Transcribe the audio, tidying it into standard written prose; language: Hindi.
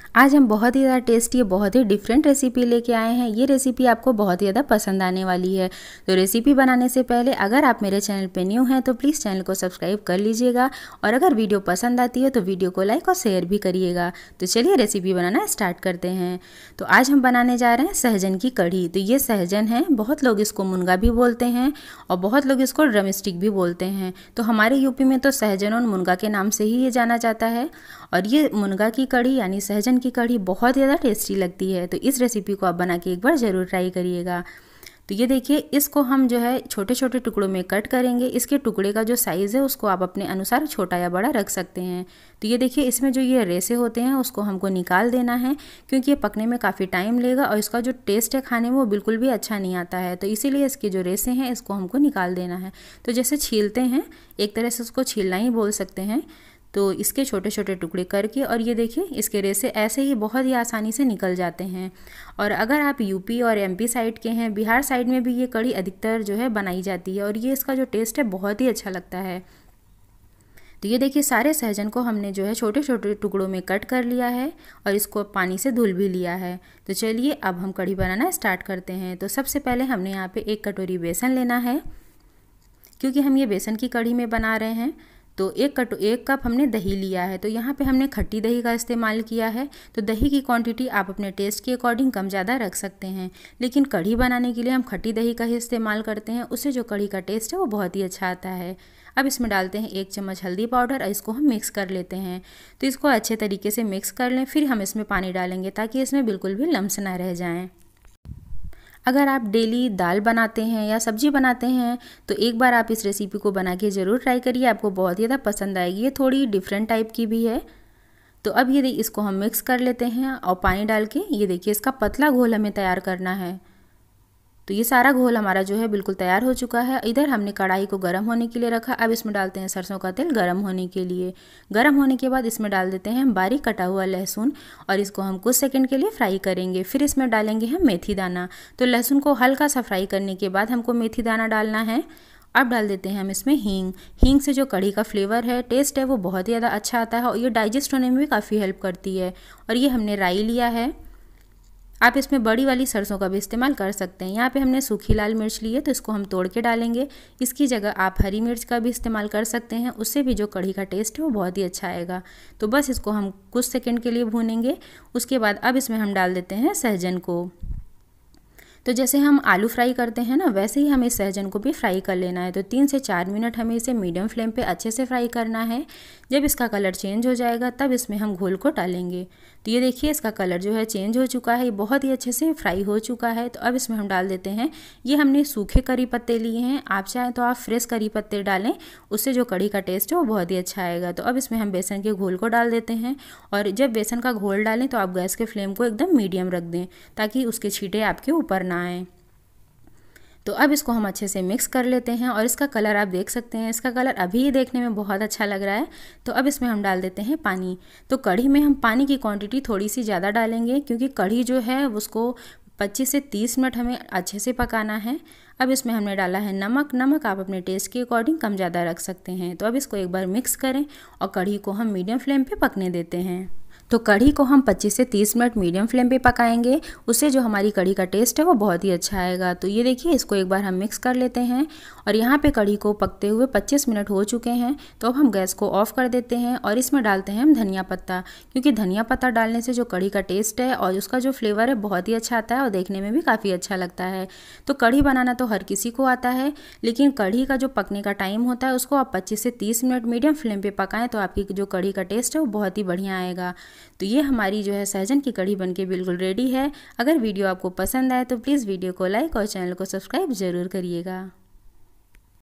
आज हम बहुत ही ज़्यादा टेस्टी बहुत ही डिफरेंट रेसिपी लेके आए हैं। ये रेसिपी आपको बहुत ही ज़्यादा पसंद आने वाली है। तो रेसिपी बनाने से पहले अगर आप मेरे चैनल पे न्यू हैं तो प्लीज़ चैनल को सब्सक्राइब कर लीजिएगा और अगर वीडियो पसंद आती है तो वीडियो को लाइक और शेयर भी करिएगा। तो चलिए रेसिपी बनाना स्टार्ट करते हैं। तो आज हम बनाने जा रहे हैं सहजन की कढ़ी। तो ये सहजन है, बहुत लोग इसको मुनगा भी बोलते हैं और बहुत लोग इसको ड्रमस्टिक भी बोलते हैं। तो हमारे यूपी में तो सहजन और मुनगा के नाम से ही ये जाना जाता है। और ये मुनगा की कढ़ी यानी सहजन की कढ़ी बहुत ज़्यादा टेस्टी लगती है। तो इस रेसिपी को आप बना के एक बार ज़रूर ट्राई करिएगा। तो ये देखिए, इसको हम जो है छोटे छोटे टुकड़ों में कट करेंगे। इसके टुकड़े का जो साइज़ है उसको आप अपने अनुसार छोटा या बड़ा रख सकते हैं। तो ये देखिए, इसमें जो ये रेसे होते हैं उसको हमको निकाल देना है, क्योंकि ये पकने में काफ़ी टाइम लेगा और इसका जो टेस्ट है खाने में वो बिल्कुल भी अच्छा नहीं आता है। तो इसीलिए इसके जो रेसे हैं इसको हमको निकाल देना है। तो जैसे छीलते हैं, एक तरह से उसको छीलना ही बोल सकते हैं। तो इसके छोटे छोटे टुकड़े करके और ये देखिए, इसके रेसे ऐसे ही बहुत ही आसानी से निकल जाते हैं। और अगर आप यूपी और एमपी साइड के हैं, बिहार साइड में भी ये कढ़ी अधिकतर जो है बनाई जाती है और ये इसका जो टेस्ट है बहुत ही अच्छा लगता है। तो ये देखिए, सारे सहजन को हमने जो है छोटे छोटे टुकड़ों में कट कर लिया है और इसको पानी से धुल भी लिया है। तो चलिए अब हम कढ़ी बनाना स्टार्ट करते हैं। तो सबसे पहले हमने यहाँ पे 1 कटोरी बेसन लेना है, क्योंकि हम ये बेसन की कढ़ी में बना रहे हैं। तो 1 कप हमने दही लिया है। तो यहाँ पे हमने खट्टी दही का इस्तेमाल किया है। तो दही की क्वांटिटी आप अपने टेस्ट के अकॉर्डिंग कम ज़्यादा रख सकते हैं, लेकिन कढ़ी बनाने के लिए हम खट्टी दही का ही इस्तेमाल करते हैं। उससे जो कढ़ी का टेस्ट है वो बहुत ही अच्छा आता है। अब इसमें डालते हैं 1 चम्मच हल्दी पाउडर और इसको हम मिक्स कर लेते हैं। तो इसको अच्छे तरीके से मिक्स कर लें, फिर हम इसमें पानी डालेंगे ताकि इसमें बिल्कुल भी लम्स ना रह जाएँ। अगर आप डेली दाल बनाते हैं या सब्जी बनाते हैं तो एक बार आप इस रेसिपी को बना के ज़रूर ट्राई करिए, आपको बहुत ज़्यादा पसंद आएगी। ये थोड़ी डिफरेंट टाइप की भी है। तो अब ये इसको हम मिक्स कर लेते हैं और पानी डाल के ये देखिए, इसका पतला घोल हमें तैयार करना है। तो ये सारा घोल हमारा जो है बिल्कुल तैयार हो चुका है। इधर हमने कढ़ाई को गर्म होने के लिए रखा। अब इसमें डालते हैं सरसों का तेल गर्म होने के लिए। गर्म होने के बाद इसमें डाल देते हैं हम बारीक कटा हुआ लहसुन और इसको हम कुछ सेकंड के लिए फ्राई करेंगे। फिर इसमें डालेंगे हम मेथी दाना। तो लहसुन को हल्का सा फ्राई करने के बाद हमको मेथी दाना डालना है। अब डाल देते हैं हम इसमें हींग। हींग से जो कढ़ी का फ्लेवर है, टेस्ट है, वो बहुत ही ज़्यादा अच्छा आता है और ये डाइजेस्ट होने में भी काफ़ी हेल्प करती है। और ये हमने राई लिया है। आप इसमें बड़ी वाली सरसों का भी इस्तेमाल कर सकते हैं। यहाँ पे हमने सूखी लाल मिर्च ली है तो इसको हम तोड़ के डालेंगे। इसकी जगह आप हरी मिर्च का भी इस्तेमाल कर सकते हैं, उससे भी जो कढ़ी का टेस्ट है वो बहुत ही अच्छा आएगा। तो बस इसको हम कुछ सेकंड के लिए भूनेंगे। उसके बाद अब इसमें हम डाल देते हैं सहजन को। तो जैसे हम आलू फ्राई करते हैं ना, वैसे ही हमें सहजन को भी फ्राई कर लेना है। तो 3 से 4 मिनट हमें इसे मीडियम फ्लेम पे अच्छे से फ्राई करना है। जब इसका कलर चेंज हो जाएगा तब इसमें हम घोल को डालेंगे। तो ये देखिए, इसका कलर जो है चेंज हो चुका है, ये बहुत ही अच्छे से फ्राई हो चुका है। तो अब इसमें हम डाल देते हैं, ये हमने सूखे करी पत्ते लिए हैं। आप चाहें तो आप फ्रेश करी पत्ते डालें, उससे जो कढ़ी का टेस्ट है वो बहुत ही अच्छा आएगा। तो अब इसमें हम बेसन के घोल को डाल देते हैं और जब बेसन का घोल डालें तो आप गैस के फ्लेम को एकदम मीडियम रख दें ताकि उसके छींटे आपके ऊपर ना आएँ। तो अब इसको हम अच्छे से मिक्स कर लेते हैं और इसका कलर आप देख सकते हैं, इसका कलर अभी ही देखने में बहुत अच्छा लग रहा है। तो अब इसमें हम डाल देते हैं पानी। तो कढ़ी में हम पानी की क्वांटिटी थोड़ी सी ज़्यादा डालेंगे, क्योंकि कढ़ी जो है उसको 25 से 30 मिनट हमें अच्छे से पकाना है। अब इसमें हमने डाला है नमक। नमक आप अपने टेस्ट के अकॉर्डिंग कम ज़्यादा रख सकते हैं। तो अब इसको एक बार मिक्स करें और कढ़ी को हम मीडियम फ्लेम पे पकने देते हैं। तो कढ़ी को हम 25 से 30 मिनट मीडियम फ्लेम पे पकाएंगे, उससे जो हमारी कढ़ी का टेस्ट है वो बहुत ही अच्छा आएगा। तो ये देखिए, इसको एक बार हम मिक्स कर लेते हैं और यहाँ पे कढ़ी को पकते हुए 25 मिनट हो चुके हैं। तो अब हम गैस को ऑफ कर देते हैं और इसमें डालते हैं हम धनिया पत्ता, क्योंकि धनिया पत्ता डालने से जो कढ़ी का टेस्ट है और उसका जो फ्लेवर है बहुत ही अच्छा आता है और देखने में भी काफ़ी अच्छा लगता है। तो कढ़ी बनाना तो हर किसी को आता है, लेकिन कढ़ी का जो पकने का टाइम होता है उसको आप 25 से 30 मिनट मीडियम फ्लेम पे पकाएं तो आपकी जो कढ़ी का टेस्ट है वो बहुत ही बढ़िया आएगा। तो ये हमारी जो है सहजन की कढ़ी बनके बिल्कुल रेडी है। अगर वीडियो आपको पसंद आए तो प्लीज़ वीडियो को लाइक और चैनल को सब्सक्राइब ज़रूर करिएगा।